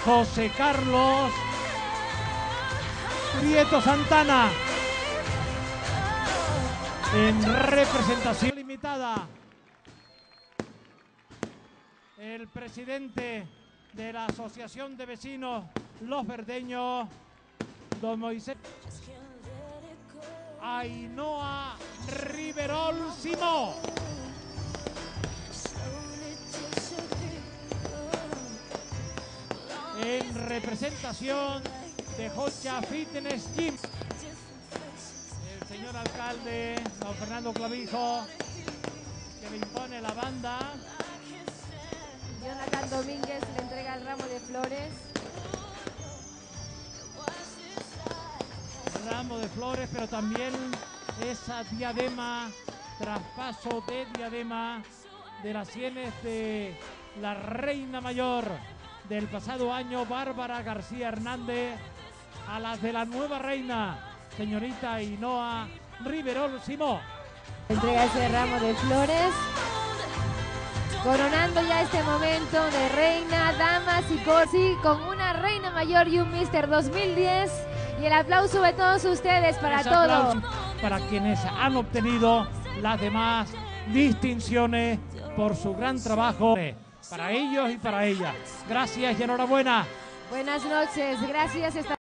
José Carlos Prieto Santana. En representación limitada, el presidente de la Asociación de Vecinos Los Verdeños, don Moisés Ainhoa Riverol Simó. En representación de Jocha Fitness Gym, el señor alcalde, don Fernando Clavijo, que le impone la banda. Jonathan Domínguez le entrega el ramo de flores. Ramo de flores, pero también esa diadema, traspaso de diadema de las sienes de la reina mayor del pasado año, Bárbara García Hernández, a las de la nueva reina, señorita Ainhoa Riverol Simó. Entrega ese ramo de flores, coronando ya este momento de reina, damas y corsi, con una reina mayor y un Mister 2010. Y el aplauso de todos ustedes para todos. Para quienes han obtenido las demás distinciones por su gran trabajo. Para ellos y para ellas. Gracias y enhorabuena. Buenas noches, gracias.